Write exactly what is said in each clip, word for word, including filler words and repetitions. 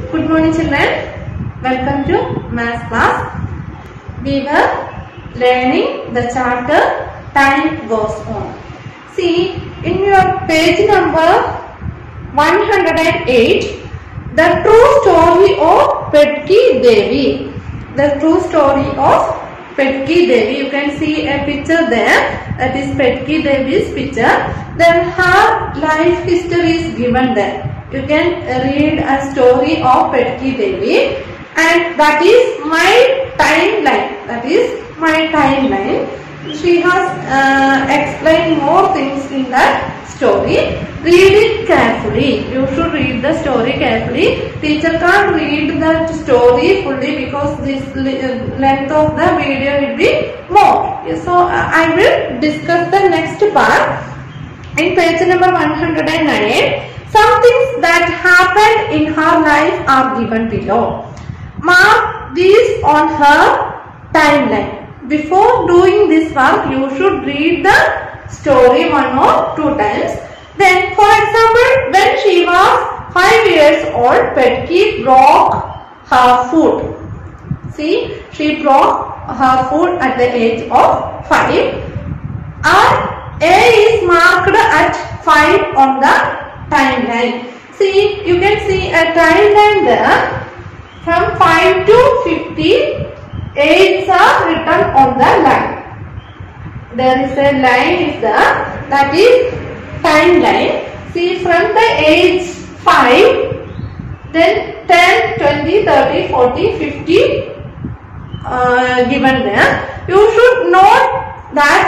Good morning children. Welcome to math class. We were learning the chapter Time Goes On. See, in your page number one hundred eight, the true story of Petki Devi. The true story of Petki Devi. You can see a picture there. That is Petki Devi's picture. Then her life history is given there. You can read a story of Petki Devi, and that is my timeline. That is my timeline. She has uh, explained more things in that story. Read it carefully. You should read the story carefully. Teacher can't read the story fully because this length of the video will be more. So uh, I will discuss the next part. In page number one hundred nine, some things that happened in her life are given below. Mark these on her timeline. Before doing this work, you should read the story one or two times. Then, for example, when she was five years old, Petki broke her foot. See, she broke her foot at the age of five. And A is marked at five on the timeline. See, you can see a timeline there. From five to fifty, ages are written on the line. There is a line is there. That is timeline. See, from the age five, then ten, twenty, thirty, forty, fifty uh, given there. You should note that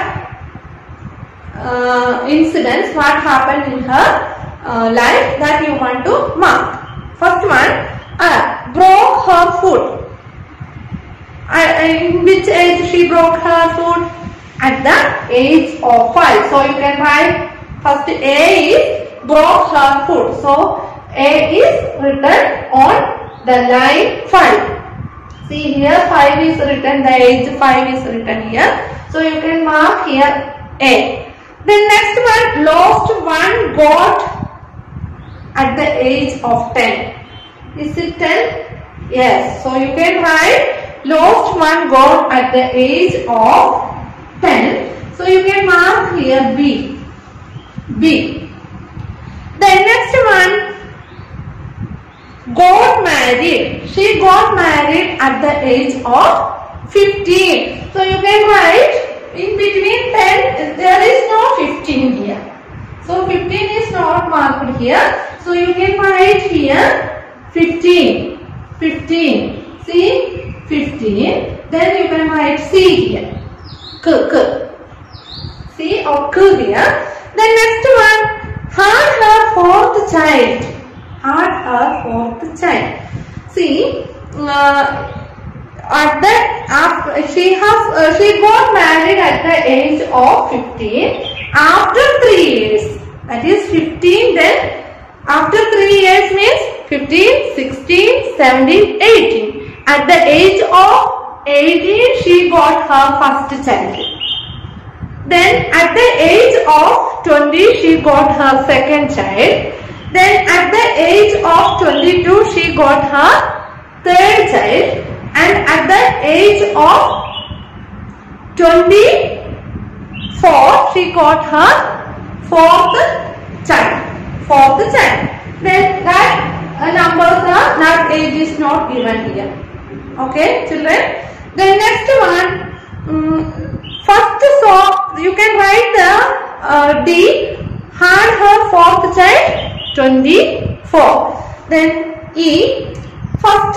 uh, incidents, what happened in her uh, life that you want to mark. First one, uh, broke her foot. Uh, in which age she broke her foot? At the age of five. So you can write first A is broke her foot. So A is written on the line five. See here five is written, the age five is written here. So you can mark here A. Then next one, lost one goat at the age of ten. Is it ten? Yes. So you can write lost one goat at the age of ten. So you can mark here B. B. The next one, got married. She got married at the age of fifteen. So you can write in between ten, there is no fifteen here. So fifteen is not marked here. So you can write here fifteen. fifteen. See, fifteen. Then you can write C here. K, K. See, or K here. The next one, had her fourth child. Had her fourth child. See, uh, at the after she has uh, she got married at the age of fifteen. After three years, that is fifteen. Then after three years means fifteen, sixteen, seventeen, eighteen. At the age of eighteen, she got her first child. Then at the age of twenty, she got her second child. Then at the age of twenty-two, she got her third child. And at the age of twenty-four, she got her fourth child. Fourth child. Then that uh, numbers are, that age is not given here. Okay, children. The next one, um, first saw, you can write the uh, D, had her fourth child, twenty-four. Then E, first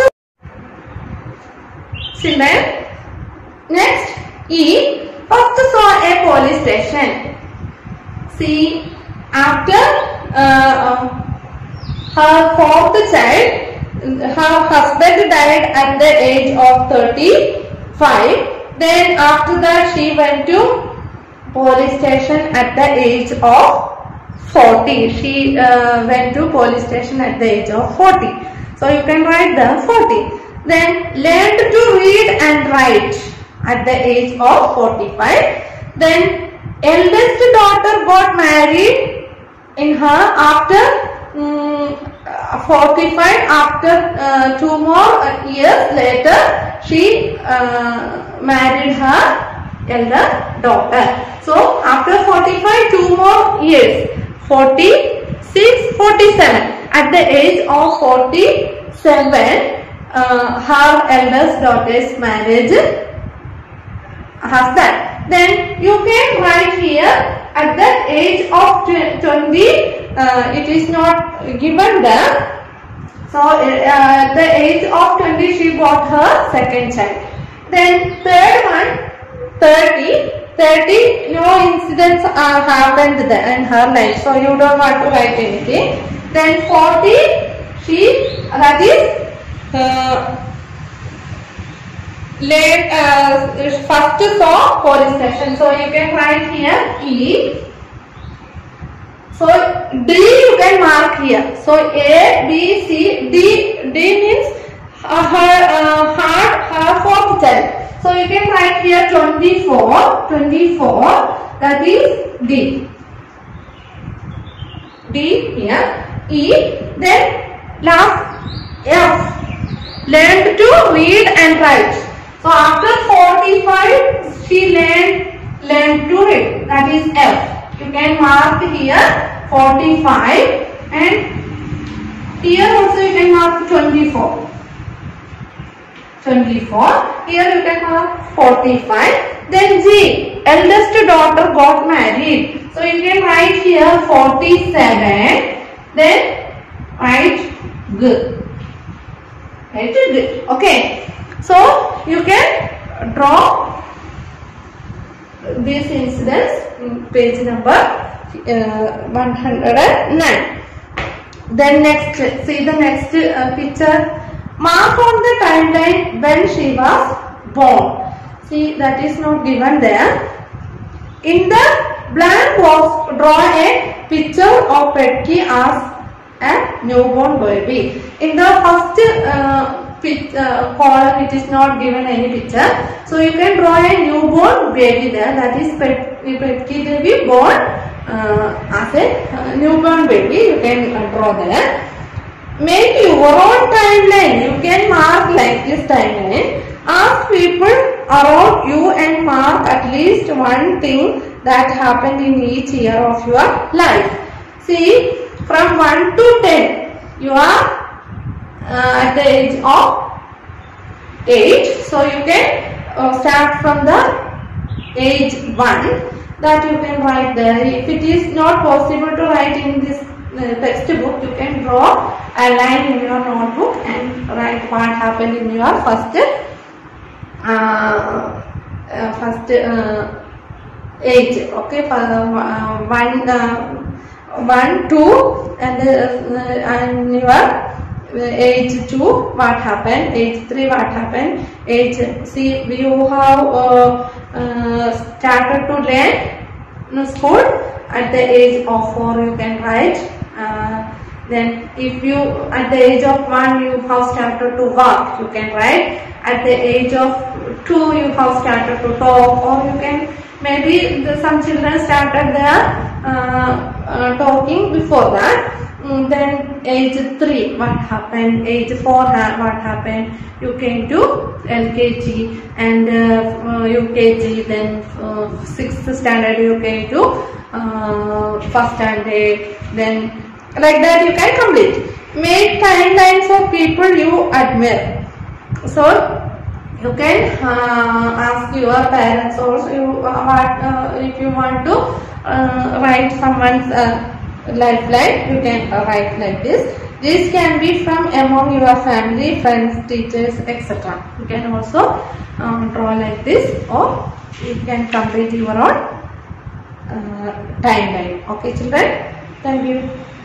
children. Next E, first saw a police station. See, after uh, her fourth child, her husband died at the age of thirty-five. Then after that she went to police station at the age of forty. She uh, went to police station at the age of forty. So you can write the forty. Then learned to read and write at the age of forty-five. Then eldest daughter got married in her after um, forty-five, after uh, two more years later, she uh, married her elder daughter. So after forty-five, two more years, forty-six, forty-seven. At the age of forty-seven, uh, her eldest daughter's marriage has done. Then you can write here at the age of twenty, uh, it is not given there. So uh, at the age of twenty, she got her second child. Then third one, thirty. thirty, no incidents are happened in her life, so you don't want to write anything. Then forty, she, that is uh, late, uh, first saw police station, so you can write here E. So D you can mark here. So A, B, C, D, D means uh, her uh, her her fourth child. So you can write here twenty-four, twenty-four, that is D. D here, E, then last F, learned to read and write. So after forty-five, she learned, learned to read, that is F. You can mark here forty-five and here also you can mark twenty-four. twenty-four. Here you can mark forty-five. Then G, eldest daughter got married. So you can write here forty-seven. Then write G. Write G. Okay. So you can draw these incidents in page number uh, one hundred nine. Then next, see the next uh, picture. Mark on the timeline when she was born. See, that is not given there. In the blank box, draw a picture of Petki as a newborn baby. In the first uh, pit, uh, column, it is not given any picture. So you can draw a newborn baby there. That is Pet, Petki baby born uh, as a uh, newborn baby. You can uh, draw there. Make your own timeline. You can mark like this timeline. Ask people around you and mark at least one thing that happened in each year of your life. See, from one to ten, you are uh, at the age of eight. So you can uh, start from the age one. That you can write there. If it is not possible to write in this uh, textbook, you can draw a line in your notebook and write what happened in your first uh, uh, first uh, age. Okay, for uh, one, uh, one, two, and uh, and your age two, what happened? Age three, what happened? Age see, you have uh, uh, started to learn in school at the age of four. You can write. Uh, Then if you at the age of one you have started to walk, you can write. At the age of two you have started to talk, or you can maybe the, some children started their uh, uh, talking before that. Mm, then age three, what happened? Age four, what happened? You came to L K G and uh, U K G. Then uh, sixth standard you came to uh, first standard. Then like that you can complete. Make timelines of people you admire. So you can uh, ask your parents also. You uh, what uh, if you want to uh, write someone's uh, lifeline, you can uh, write like this. This can be from among your family, friends, teachers, et cetera. You can also um, draw like this, or you can complete your own uh, timeline. Okay, children. Thank you.